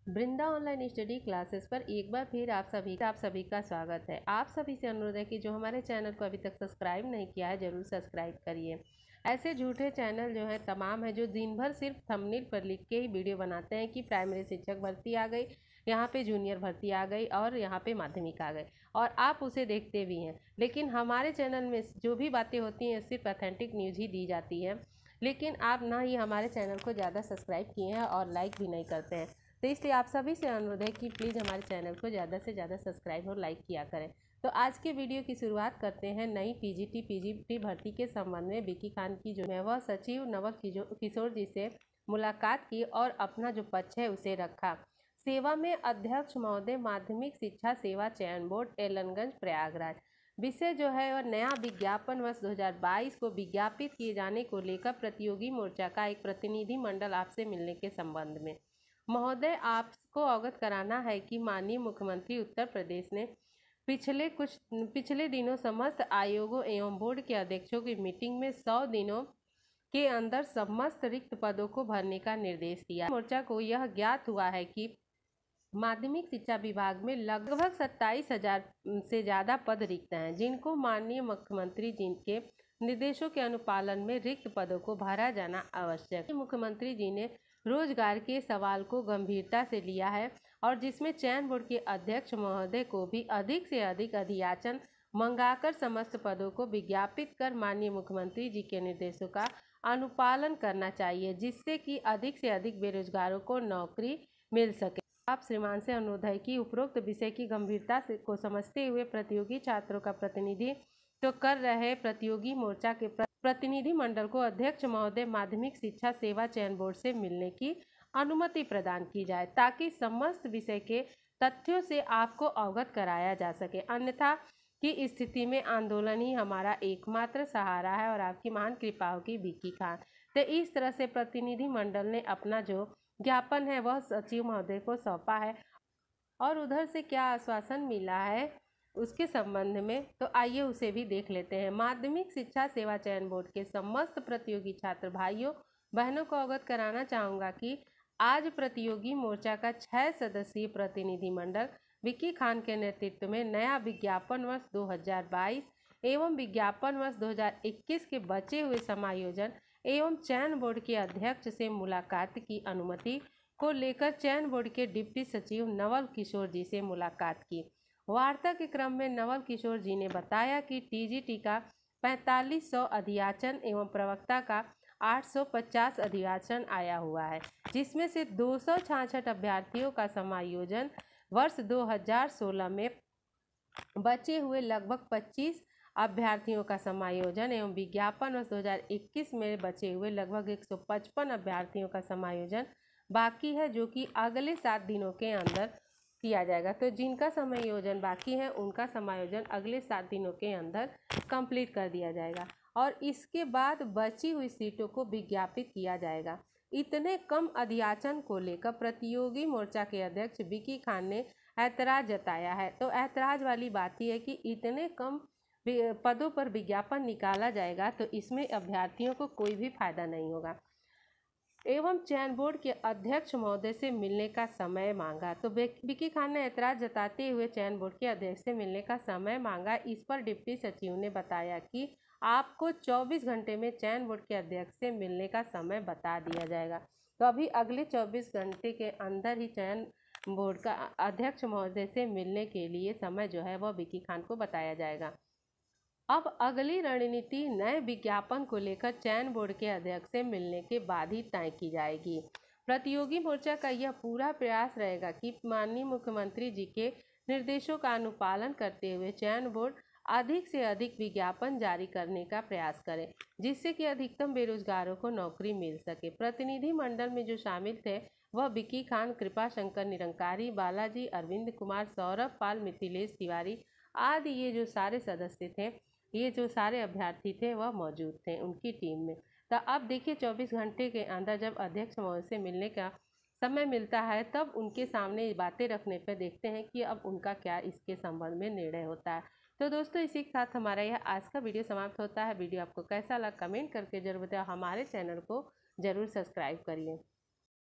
वृंदा online study classes पर एक बार फिर आप सभी का स्वागत है। आप सभी से अनुरोध है कि जो हमारे चैनल को अभी तक सब्सक्राइब नहीं किया है जरूर सब्सक्राइब करिए। ऐसे झूठे चैनल जो है तमाम है जो दिन भर सिर्फ थंबनेल पर लिख के ही वीडियो बनाते हैं कि प्राइमरी शिक्षक भर्ती आ गई, यहाँ पे जूनियर भर्ती आ गई और यहाँ पे माध्यमिक आ गई, और आप उसे देखते भी हैं। लेकिन हमारे चैनल में जो भी बातें होती हैं सिर्फ ऑथेंटिक न्यूज़ ही दी जाती है। लेकिन आप ना ही हमारे चैनल को ज़्यादा सब्सक्राइब किए हैं और लाइक भी नहीं करते हैं, तो इसलिए आप सभी से अनुरोध है कि प्लीज़ हमारे चैनल को ज़्यादा से ज़्यादा सब्सक्राइब और लाइक किया करें। तो आज के वीडियो की शुरुआत करते हैं नई पीजीटी भर्ती के संबंध में। विकी खान की जो है वह सचिव नवल किशोर जी से मुलाकात की और अपना जो पक्ष है उसे रखा। सेवा में अध्यक्ष महोदय, माध्यमिक शिक्षा सेवा चयन बोर्ड, एलनगंज प्रयागराज। विषय जो है वह नया विज्ञापन वर्ष 2022 को विज्ञापित किए जाने को लेकर प्रतियोगी मोर्चा का एक प्रतिनिधि मंडल आपसे मिलने के संबंध में। महोदय, आपको अवगत कराना है कि माननीय मुख्यमंत्री उत्तर प्रदेश ने पिछले दिनों समस्त आयोगों एवं बोर्ड के अध्यक्षों की मीटिंग में 100 दिनों के अंदर समस्त रिक्त पदों को भरने का निर्देश दिया। मोर्चा को यह ज्ञात हुआ है कि माध्यमिक शिक्षा विभाग में लगभग 27,000 से ज़्यादा पद रिक्त हैं, जिनको माननीय मुख्यमंत्री जी के निर्देशों के अनुपालन में रिक्त पदों को भरा जाना आवश्यक है। मुख्यमंत्री जी ने रोजगार के सवाल को गंभीरता से लिया है और जिसमें चयन बोर्ड के अध्यक्ष महोदय को भी अधिक से अधिक अधियाचन मंगाकर समस्त पदों को विज्ञापित कर माननीय मुख्यमंत्री जी के निर्देशों का अनुपालन करना चाहिए, जिससे कि अधिक से अधिक बेरोजगारों को नौकरी मिल सके। आप श्रीमान से अनुरोध है कि उपरोक्त विषय की गंभीरता को समझते हुए प्रतियोगी छात्रों का प्रतिनिधि तो कर रहे प्रतियोगी मोर्चा के प्रतिनिधि मंडल को अध्यक्ष महोदय, माध्यमिक शिक्षा सेवा चयन बोर्ड से मिलने की अनुमति प्रदान की जाए, ताकि समस्त विषय के तथ्यों से आपको अवगत कराया जा सके। अन्यथा की स्थिति में आंदोलन ही हमारा एकमात्र सहारा है और आपकी महान कृपा होगी, विकी खान। तो इस तरह से प्रतिनिधि मंडल ने अपना जो ज्ञापन है वह सचिव महोदय को सौंपा है और उधर से क्या आश्वासन मिला है उसके संबंध में तो आइए उसे भी देख लेते हैं। माध्यमिक शिक्षा सेवा चयन बोर्ड के समस्त प्रतियोगी छात्र भाइयों बहनों को अवगत कराना चाहूँगा कि आज प्रतियोगी मोर्चा का 6 सदस्यीय प्रतिनिधि मंडल विकी खान के नेतृत्व में नया विज्ञापन वर्ष 2022 एवं विज्ञापन वर्ष 2021 के बचे हुए समायोजन एवं चयन बोर्ड के अध्यक्ष से मुलाकात की अनुमति को लेकर चयन बोर्ड के डिप्टी सचिव नवल किशोर जी से मुलाकात की। वार्ता के क्रम में नवल किशोर जी ने बताया कि टीजीटी का 4500 अधियाचन एवं प्रवक्ता का 850 अधियाचन आया हुआ है, जिसमें से 266 अभ्यर्थियों का समायोजन वर्ष 2016 में, बचे हुए लगभग 25 अभ्यर्थियों का समायोजन एवं विज्ञापन वर्ष 2021 में बचे हुए लगभग 155 अभ्यर्थियों का समायोजन बाकी है, जो कि अगले 7 दिनों के अंदर किया जाएगा। तो जिनका समायोजन बाकी है उनका समायोजन अगले 7 दिनों के अंदर कंप्लीट कर दिया जाएगा और इसके बाद बची हुई सीटों को विज्ञापित किया जाएगा। इतने कम अधियाचन को लेकर प्रतियोगी मोर्चा के अध्यक्ष विकी खान ने ऐतराज जताया है। तो ऐतराज वाली बात ही है कि इतने कम पदों पर विज्ञापन निकाला जाएगा तो इसमें अभ्यर्थियों को कोई भी फायदा नहीं होगा। एवं चयन बोर्ड के अध्यक्ष महोदय से मिलने का समय मांगा। तो विकी खान ने ऐतराज जताते हुए चयन बोर्ड के अध्यक्ष से मिलने का समय मांगा। इस पर डिप्टी सचिव ने बताया कि आपको 24 घंटे में चयन बोर्ड के अध्यक्ष से मिलने का समय बता दिया जाएगा। तो अभी अगले 24 घंटे के अंदर ही चयन बोर्ड का अध्यक्ष महोदय से मिलने के लिए समय जो है वह विकी खान को बताया जाएगा। अब अगली रणनीति नए विज्ञापन को लेकर चयन बोर्ड के अध्यक्ष से मिलने के बाद ही तय की जाएगी। प्रतियोगी मोर्चा का यह पूरा प्रयास रहेगा कि माननीय मुख्यमंत्री जी के निर्देशों का अनुपालन करते हुए चयन बोर्ड अधिक से अधिक विज्ञापन जारी करने का प्रयास करे, जिससे कि अधिकतम बेरोजगारों को नौकरी मिल सके। प्रतिनिधि मंडल में जो शामिल थे वह विकी खान, कृपा शंकर निरंकारी, बालाजी, अरविंद कुमार, सौरभ पाल, मिथिलेश तिवारी आदि ये जो सारे सदस्य थे, ये जो सारे अभ्यर्थी थे वह मौजूद थे उनकी टीम में। तो अब देखिए 24 घंटे के अंदर जब अध्यक्ष महोदय से मिलने का समय मिलता है तब उनके सामने बातें रखने पर देखते हैं कि अब उनका क्या इसके संबंध में निर्णय होता है। तो दोस्तों इसी के साथ हमारा यह आज का वीडियो समाप्त होता है। वीडियो आपको कैसा लगा कमेंट करके जरूर बताओ। हमारे चैनल को जरूर सब्सक्राइब करिए।